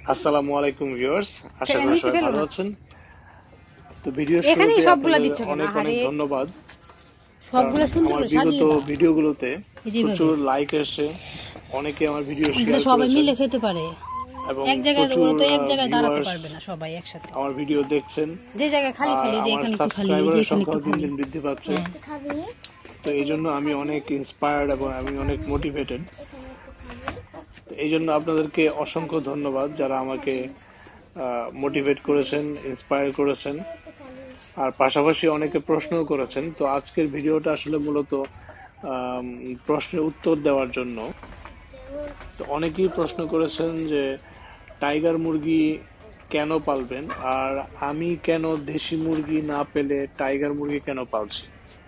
আসসালামু আলাইকুম ভিউয়ার্স, আশা করি সবাই ভালো আছেন। তো ভিডিওর এখানেই শুরুতে সবগুলা দিচ্ছ কেন? অনেক অনেক ধন্যবাদ। সবগুলা সুন্দর আমার করে বিগত সাজিয়ে দাও। ভিডিওগুলোতে প্রচুর লাইক এসে অনেকে আমার ভিডিও শেয়ার করেছেন, সবাই মিলে খেতে পারে। এবং এক জায়গায় প্রচুর এক জায়গায় দাঁড়াতে পারবে না সবাই একসাথে। আমার ভিডিও দেখছেন, যে জায়গায় খালি খালি, যে এখানে একটু খালি, যে এখানে একটু খালি, দিন বৃদ্ধি পাচ্ছে। তো এই জন্য আমি অনেক ইন্সপায়ার্ড এবং আমি অনেক মোটিভেটেড। এই জন্য আপনাদেরকে অসংখ্য ধন্যবাদ যারা আমাকে মোটিভেট করেছেন, ইন্সপায়ার করেছেন, আর পাশাপাশি অনেকে প্রশ্নও করেছেন। তো আজকের ভিডিওটা আসলে মূলত প্রশ্নের উত্তর দেওয়ার জন্য। তো অনেকেই প্রশ্ন করেছেন যে টাইগার মুরগি কেন পালবেন, আর আমি কেন দেশি মুরগি না পেলে টাইগার মুরগি কেন পালছি।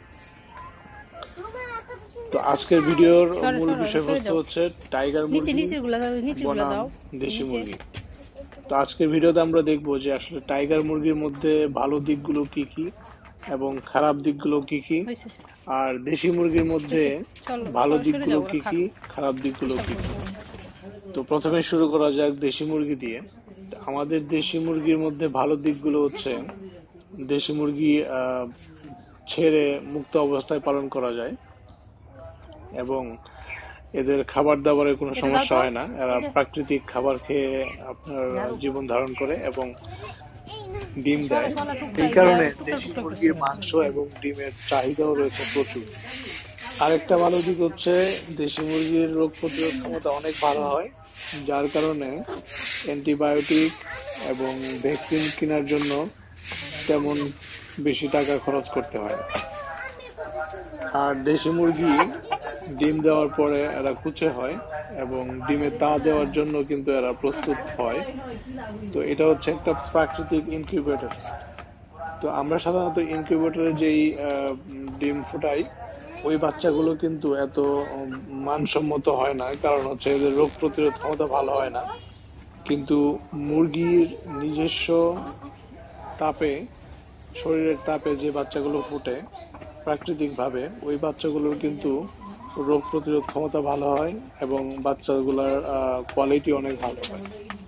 তো আজকের ভিডিওর মূল বিষয়বস্তু হচ্ছে টাইগার মুরগি বনাম দেশি মুরগি। তো আজকের ভিডিওতে আমরা দেখবো যে আসলে টাইগার মুরগির মধ্যে ভালো দিকগুলো কি কি এবং খারাপ দিকগুলো কি কি, আর দেশি মুরগির মধ্যে ভালো দিকগুলো কি কি, খারাপ দিকগুলো কি কি। তো প্রথমে শুরু করা যাক দেশি মুরগি দিয়ে। আমাদের দেশি মুরগির মধ্যে ভালো দিকগুলো হচ্ছে দেশি মুরগি ছেড়ে মুক্ত অবস্থায় পালন করা যায় এবং এদের খাবার দাবারের কোনো সমস্যা হয় না। এরা প্রাকৃতিক খাবার খেয়ে আপনার জীবন ধারণ করে এবং ডিম দেয়। এই কারণে দেশি মুরগির মাংস এবং ডিমের চাহিদাও রয়েছে প্রচুর। আরেকটা ভালো দিক হচ্ছে দেশি মুরগির রোগ প্রতিরোধ ক্ষমতা অনেক ভালো হয়, যার কারণে অ্যান্টিবায়োটিক এবং ভ্যাকসিন কেনার জন্য তেমন বেশি টাকা খরচ করতে হয়। আর দেশি মুরগি ডিম দেওয়ার পরে এরা কুচে হয় এবং ডিমে তা দেওয়ার জন্য কিন্তু এরা প্রস্তুত হয়। তো এটা হচ্ছে একটা প্রাকৃতিক ইনকিউবেটর। তো আমরা সাধারণত ইনকিউবেটরে যেই ডিম ফুটাই, ওই বাচ্চাগুলো কিন্তু এত মানসম্মত হয় না, কারণ হচ্ছে এদের রোগ প্রতিরোধ ক্ষমতা ভালো হয় না। কিন্তু মুরগির নিজস্ব তাপে, শরীরের তাপে যে বাচ্চাগুলো ফুটে প্রাকৃতিকভাবে, ওই বাচ্চাগুলোর কিন্তু রোগ প্রতিরোধ ক্ষমতা ভালো হয় এবং বাচ্চাগুলোর কোয়ালিটি অনেক ভালো হয়।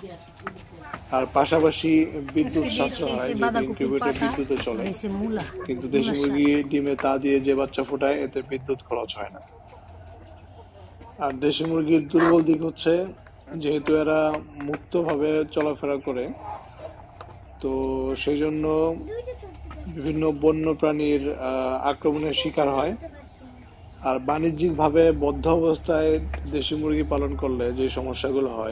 আর পাশাপাশি বিদ্যুৎ সাশ্রয় হয়, যেহেতু ইনকিউবেটর বিদ্যুতে চলে। কিন্তু দেশি মুরগি ডিমে তা দিয়ে যে বাচ্চা ফোটায়, এতে বিদ্যুৎ খরচ হয় না। আর দেশি মুরগির দুর্বল দিক হচ্ছে যেহেতু এরা মুক্তভাবে চলাফেরা করে, তো সেই জন্য বিভিন্ন বন্য প্রাণীর আক্রমণের শিকার হয়। আর বাণিজ্যিকভাবে বদ্ধ অবস্থায় দেশি মুরগি পালন করলে যে সমস্যাগুলো হয়,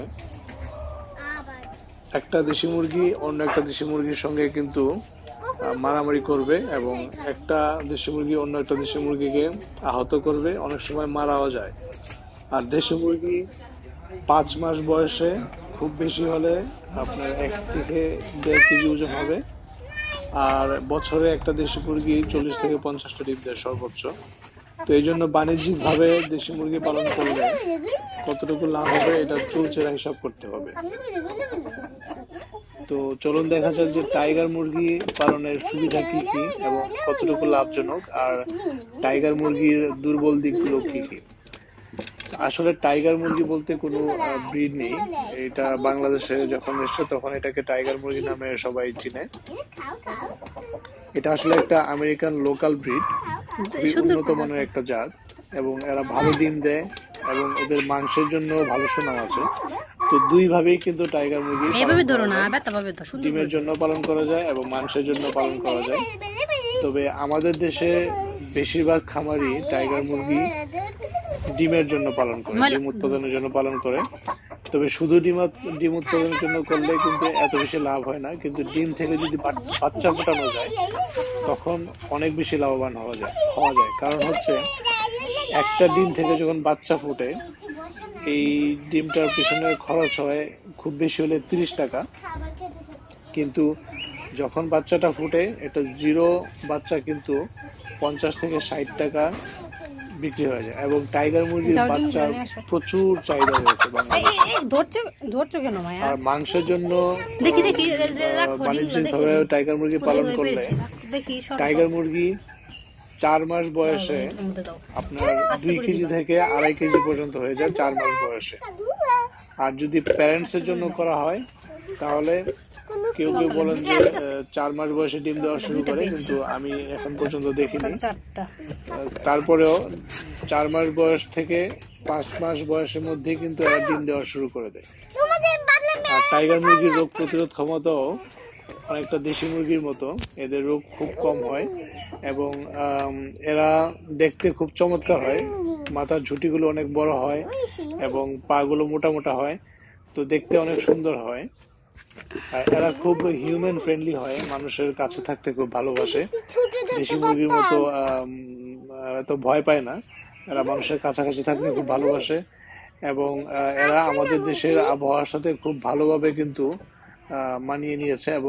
একটা দেশি মুরগি অন্য একটা দেশি মুরগির সঙ্গে কিন্তু মারামারি করবে এবং একটা দেশি মুরগি অন্য একটা দেশি মুরগিকে আহত করবে, অনেক সময় মারাও যায়। আর দেশি মুরগি 5 মাস বয়সে খুব বেশি হলে আপনার 1 থেকে 1.5 কেজি ওজন হবে। আর বছরে একটা দেশি মুরগি 40 থেকে 50টা ডিম দেয় সর্বোচ্চ। তো এই জন্য বাণিজ্যিক ভাবে দেশি মুরগি পালন করলে কতটুকু লাভ হবে এটা চুলচেরা হিসাব করতে হবে। তো চলুন দেখা যাক যে টাইগার মুরগি পালনের সুবিধা কি কি এবং কতটুকু লাভজনক, আর টাইগার মুরগির দুর্বল দিকগুলো কি কি। আসলে টাইগার মুরগি বলতে কোনো ব্রিড নেই। এটা বাংলাদেশে যখন এসছে তখন এটাকে টাইগার মুরগি নামে সবাই চিনে। এটা আসলে একটা আমেরিকান লোকাল ব্রিড, খুবই উন্নত মানের একটা জাত, এবং এরা ভালো ডিম দেয় এবং এদের মাংসের জন্য ভালো সুনাম আছে। তো দুই ভাবেই কিন্তু টাইগার মুরগি ডিমের জন্য পালন করা যায় এবং মাংসের জন্য পালন করা যায়। তবে আমাদের দেশে বেশিরভাগ খামারি টাইগার মুরগি ডিমের জন্য পালন করে, ডিম উৎপাদনের জন্য পালন করে। তবে শুধু ডিম উৎপাদনের জন্য করলে কিন্তু এত বেশি লাভ হয় না, কিন্তু ডিম থেকে যদি বাচ্চা ফোটানো যায় তখন অনেক বেশি লাভবান হওয়া যায়। কারণ হচ্ছে একটা ডিম থেকে যখন বাচ্চা ফুটে, এই ডিমটার পিছনে খরচ হয় খুব বেশি হলে 30 টাকা, কিন্তু যখন বাচ্চাটা ফুটে এটা জিরো বাচ্চা কিন্তু 50 থেকে 60 টাকা বিক্রি হয়ে যায়। এবং টাইগার মুরগির বাচ্চার প্রচুর চাহিদা রয়েছে বাংলাদেশে। আর মাংসের জন্য বাণিজ্যিকভাবে টাইগার মুরগি পালন করলে টাইগার মুরগি 4 মাস বয়সে আপনার 2 কেজি থেকে 2.5 কেজি পর্যন্ত হয়ে যায় 4 মাস বয়সে। আর যদি প্যারেন্টস এর জন্য করা হয় তাহলে কেউ কেউ বলেন যে 4 মাস বয়সে ডিম দেওয়া শুরু করে, কিন্তু আমি এখন পর্যন্ত দেখিনি। তারপরেও 4 মাস বয়স থেকে 5 মাস বয়সের মধ্যে কিন্তু এরা ডিম দেওয়া শুরু করে দেয়। আর টাইগার মুরগির রোগ প্রতিরোধ ক্ষমতাও অনেকটা দেশি মুরগির মতো, এদের রোগ খুব কম হয় এবং এরা দেখতে খুব চমৎকার হয়। মাথার ঝুঁটিগুলো অনেক বড় হয় এবং পা গুলো মোটা মোটা হয়, তো দেখতে অনেক সুন্দর হয়। আর এরা খুব হিউম্যান ফ্রেন্ডলি হয়, মানুষের কাছে থাকতে খুব ভালোবাসে। দেশি মুরগির মতো এত ভয় পায় না, এরা মানুষের কাছাকাছি থাকতে খুব ভালোবাসে এবং এরা আমাদের দেশের আবহাওয়ার সাথে খুব ভালোভাবে কিন্তু মানিয়ে নিয়েছে এবং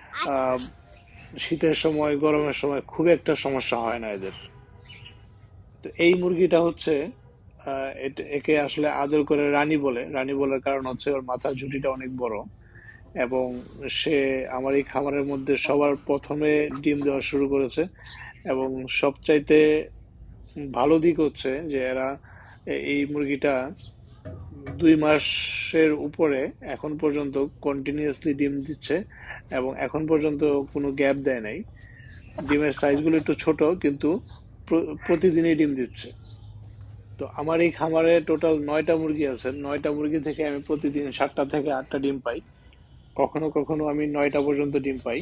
শীতের সময় গরমের সময় খুব একটা সমস্যা হয় না এদের। তো এই মুরগিটা হচ্ছে একে আসলে আদর করে রানী বলে। রানী বলার কারণ হচ্ছে ওর মাথার ঝুঁটিটা অনেক বড় এবং সে আমার এই খামারের মধ্যে সবার প্রথমে ডিম দেওয়া শুরু করেছে এবং সবচাইতে ভালো দিক হচ্ছে যে এরা এই মুরগিটা 2 মাসের উপরে এখন পর্যন্ত কন্টিনিউয়াসলি ডিম দিচ্ছে এবং এখন পর্যন্ত কোনো গ্যাপ দেয় নাই। ডিমের সাইজগুলো একটু ছোট, কিন্তু প্রতিদিনই ডিম দিচ্ছে। তো আমার এই খামারে টোটাল 9টা মুরগি আছে। 9টা মুরগি থেকে আমি প্রতিদিন 7টা থেকে 8টা ডিম পাই, কখনো কখনো আমি 9টা পর্যন্ত ডিম পাই।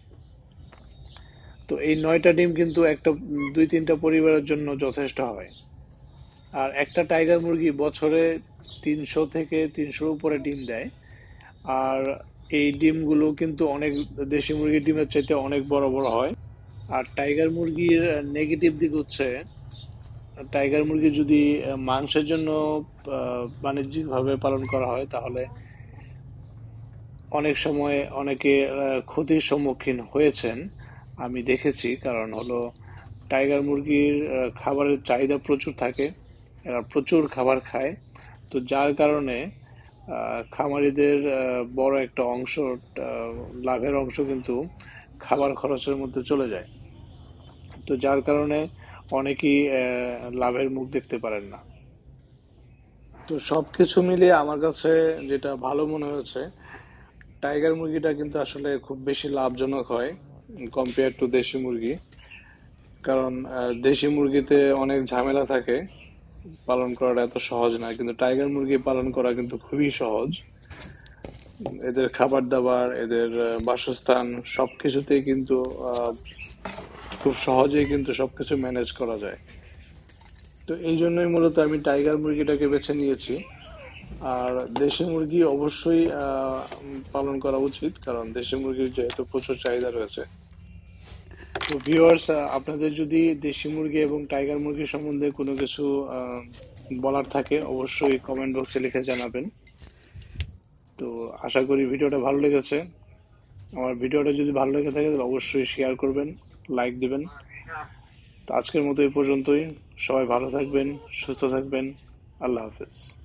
তো এই 9টা ডিম কিন্তু একটা 2-3টা পরিবারের জন্য যথেষ্ট হয়। আর একটা টাইগার মুরগি বছরে 300 থেকে 300 উপরে ডিম দেয়। আর এই ডিমগুলো কিন্তু অনেক দেশি মুরগির ডিমের চাইতে অনেক বড় বড় হয়। আর টাইগার মুরগির নেগেটিভ দিক হচ্ছে, টাইগার মুরগি যদি মাংসের জন্য বাণিজ্যিকভাবে পালন করা হয় তাহলে অনেক সময় অনেকে ক্ষতির সম্মুখীন হয়েছেন, আমি দেখেছি। কারণ হলো টাইগার মুরগির খাবারের চাহিদা প্রচুর থাকে, এরা প্রচুর খাবার খায়, তো যার কারণে খামারিদের বড় একটা অংশ, লাভের অংশ কিন্তু খাবার খরচের মধ্যে চলে যায়। তো যার কারণে অনেকেই লাভের মুখ দেখতে পারেন না। তো সবকিছু মিলিয়ে আমার কাছে যেটা ভালো মনে হয়েছে, টাইগার মুরগিটা কিন্তু আসলে খুব বেশি লাভজনক হয় কম্পেয়ার টু দেশি মুরগি। কারণ দেশি মুরগিতে অনেক ঝামেলা থাকে, পালন করাটা এত সহজ না, কিন্তু টাইগার মুরগি পালন করা কিন্তু খুবই সহজ। এদের খাবার দাবার, এদের বাসস্থান সবকিছুতেই কিন্তু খুব সহজেই কিন্তু সবকিছু ম্যানেজ করা যায়। তো এই জন্যই মূলত আমি টাইগার মুরগিটাকে বেছে নিয়েছি। আর দেশি মুরগি অবশ্যই পালন করা উচিত, কারণ দেশি মুরগির যেহেতু প্রচুর চাহিদা রয়েছে। তো ভিউয়ার্স, আপনাদের যদি দেশি মুরগি এবং টাইগার মুরগি সম্বন্ধে কোনো কিছু বলার থাকে অবশ্যই কমেন্ট বক্সে লিখে জানাবেন। তো আশা করি ভিডিওটা ভালো লেগেছে। আমার ভিডিওটা যদি ভালো লেগে থাকে তাহলে অবশ্যই শেয়ার করবেন, লাইক দিবেন। তো আজকের মতো এই পর্যন্তই। সবাই ভালো থাকবেন, সুস্থ থাকবেন। আল্লাহ হাফেজ।